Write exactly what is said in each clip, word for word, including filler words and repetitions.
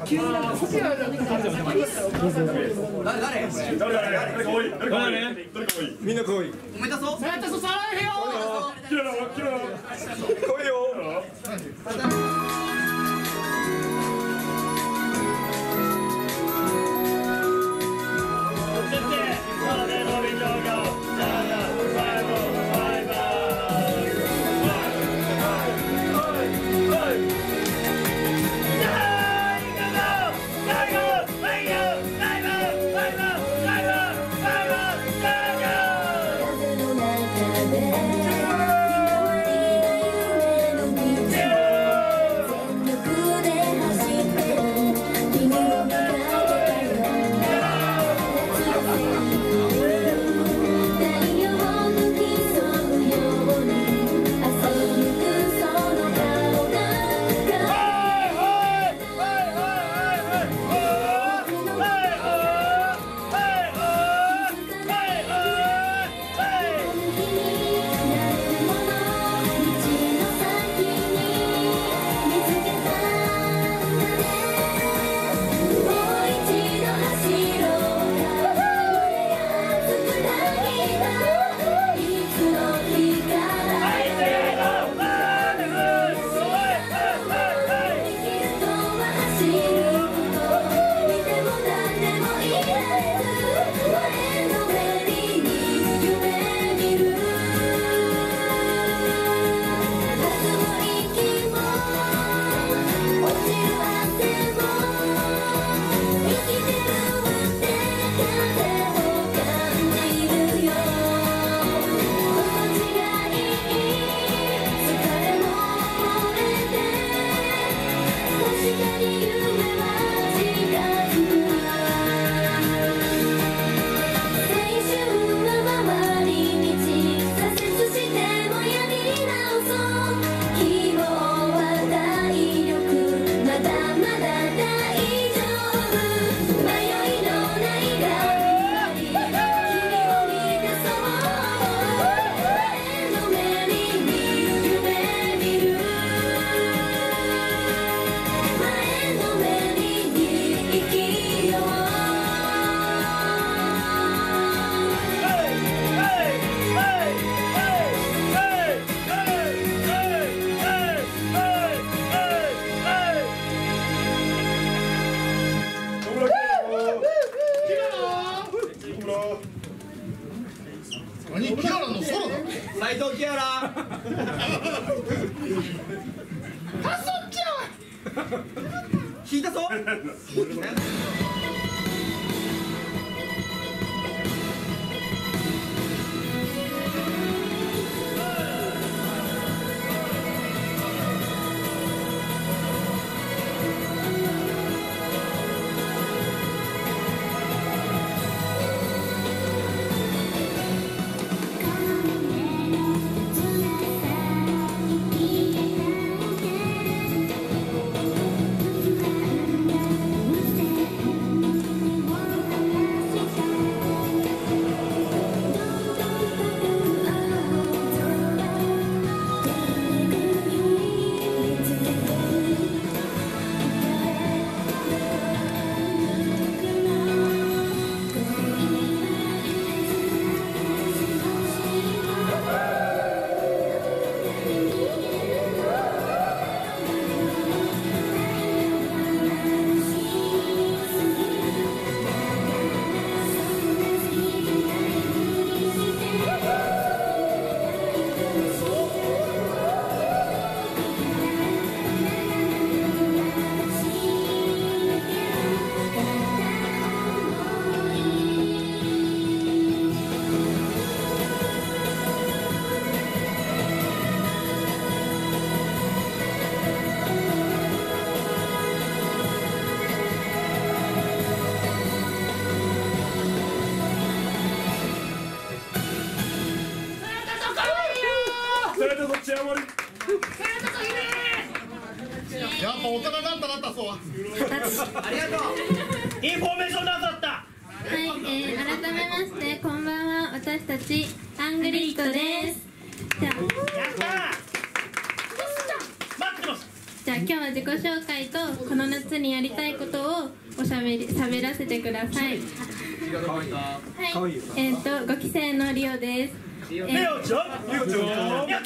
急になんかコピーあるじゃん。誰誰？誰誰？誰か多い？誰か多い？誰か多い？みんな可愛い。おめでとう。おめでとう。さらへよ。キララキララ。可愛いよ。 何キアラのソロだ。 斉藤キアラ。 かそっちゃ。 引いたぞ。 やっぱ大人だったなったそうは。 ありがとう。 インフォメーションなさった。 はい、えー、改めましてこんばんは。私たちアングリッドです。じゃあやったー。待ってます。 じゃあ今日は自己紹介とこの夏にやりたいことをおしゃべり喋らせてください。はい、えっ、ー、とごきせいのリオです。 リオちゃん、リオちゃん、 ありがとうございます。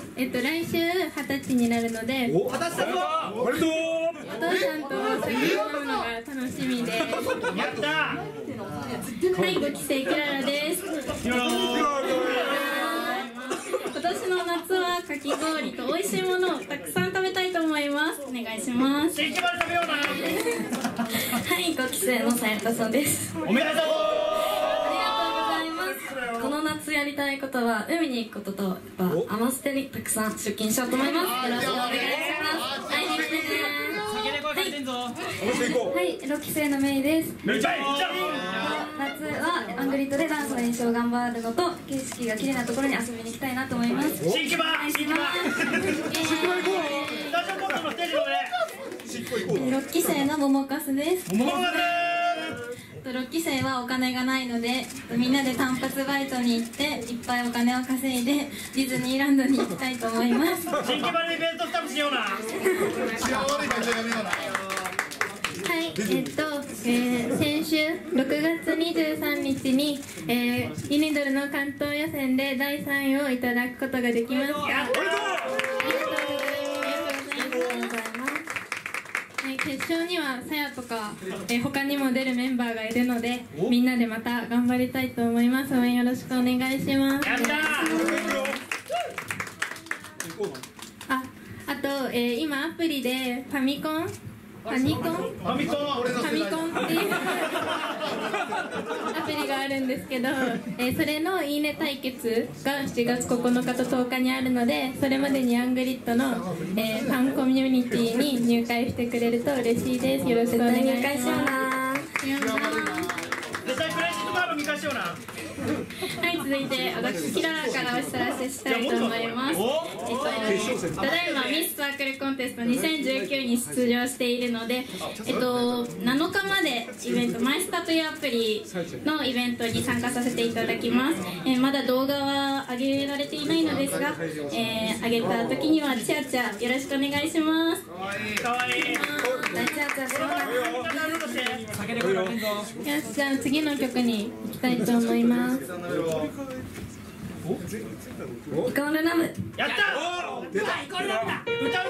えっと来週はたちになるので、 お、果たしたぞ。おめでとう。 お父さんと酒を飲むのが楽しみです。 やった。 はい、ごきせいキララです。今年の夏はかき氷と美味しいものをたくさん食べたいと思います。お願いします。 シェイキバル食べような。 はい、ごきせいのさやかさです。 おめでとう。 ありがとうございます。この夏やりたいことは海に行くことと、やっぱアマステにたくさん出勤しようと思います。よろしくお願いします。会いに来てね。 はい、ろっきせいのメイです。 めちゃいちゃ夏はアングリッドでダンスの練習を頑張るのと、景色が綺麗なところに遊びに行きたいなと思います。 シェイキバー、シェイキバー。スタジオコントのステージの上。 ろっきせいのももかすです。 ももかす。 ろっきせいはお金がないので、みんなで単発バイトに行っていっぱいお金を稼いでディズニーランドに行きたいと思います。 シェイキバルイベントスタッフしような。 はい、えっと、えー、先週ろくがつにじゅうさんにちに、えー、ユニドルの関東予選でだいさんいをいただくことができました。ありがとうございます。はい、決勝にはさやとか、えー、他にも出るメンバーがいるので、みんなでまた頑張りたいと思います。応援よろしくお願いします。 やったー。 あ、あと、えー、今アプリでファミコンファミコンファミコンファミコンっていうアプリがあるんですけど、えー、それのいいね対決がしちがつここのかととおかにあるので、それまでにアングリッドの、えー、ファンコミュニティに入会してくれると嬉しいです。よろしくお願いします。 入会しような。 絶対プレイシートカード見返しような。 はい、続いて私キララからお知らせしたいと思います。えっと、ただいまミスサークルコンテストにせんじゅうきゅうに出場しているので、えっと、なのかまでイベントマイスタというアプリのイベントに参加させていただきます。えー、まだ動画は上げられていないのですが、えー、上げた時にはチャチャよろしくお願いします。 かわいい。 大チャーチャーしような。 よし、じゃあ次の曲に行きたいと思います。 イコールナム。 やった。出た。イコールナムだ。歌うぞ。や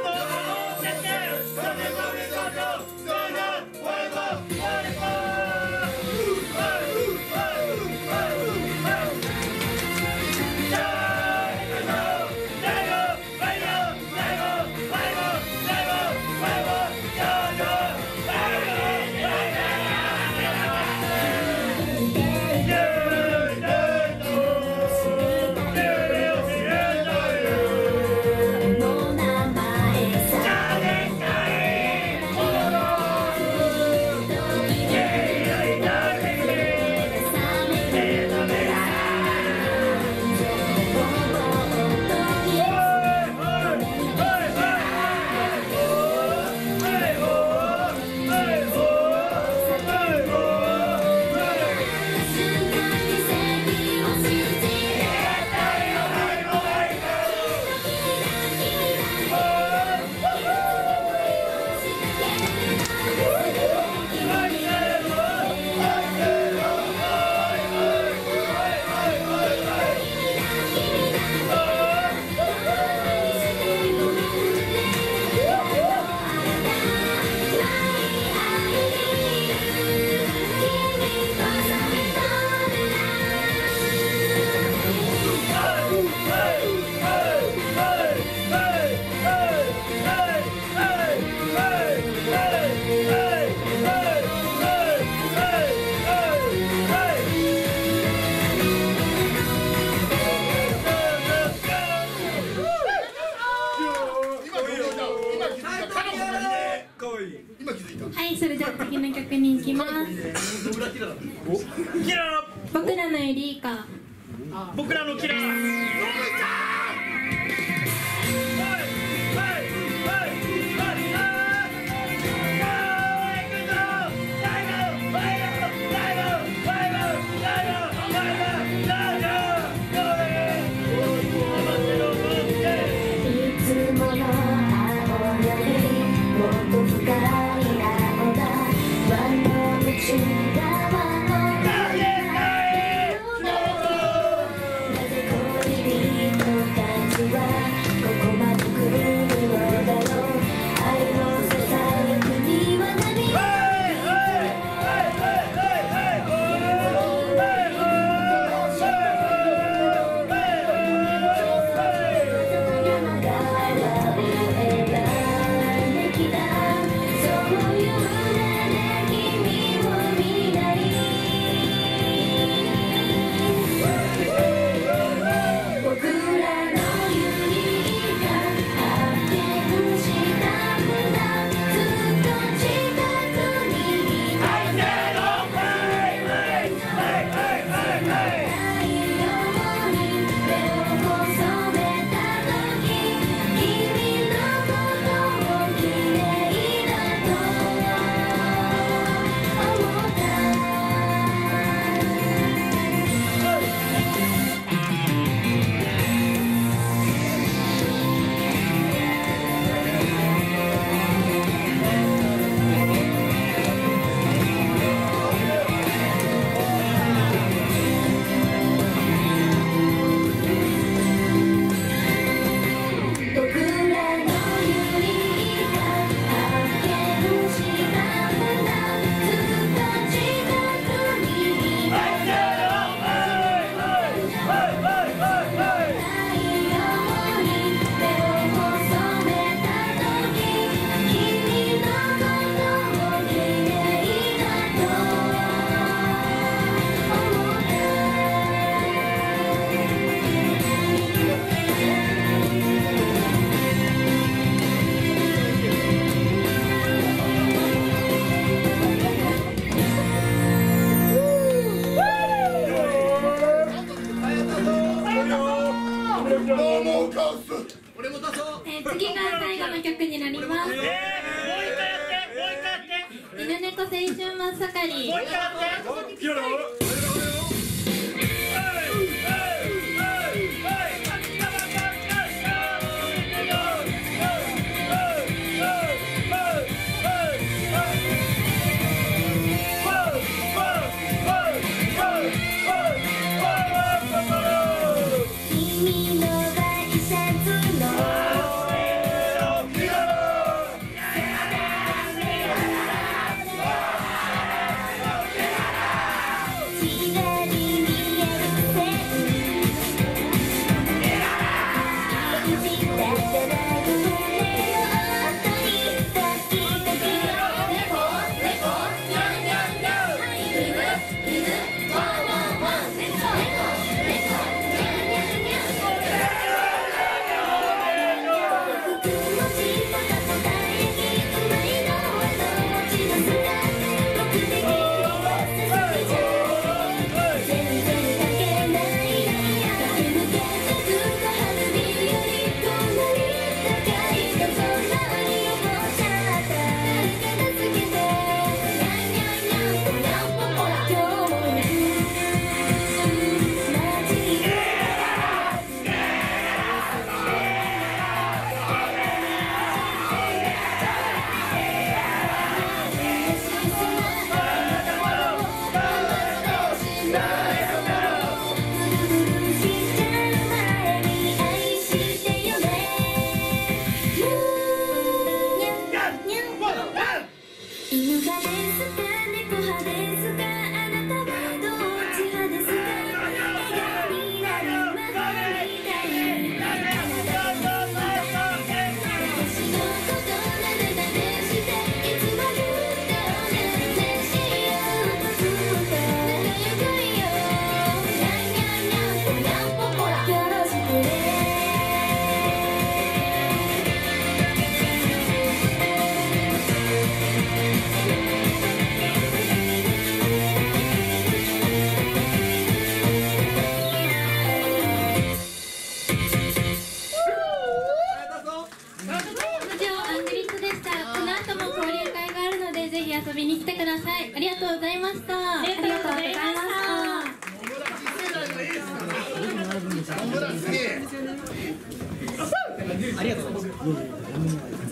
はい、それでは次の曲に行きます。 キララ。 僕らのエリーカ。 僕らのキララ。 いつもの青より青春真っ盛り。 もう一回やって。 遊びに来てください。ありがとうございました。ありがとうございました。ありがとうございます。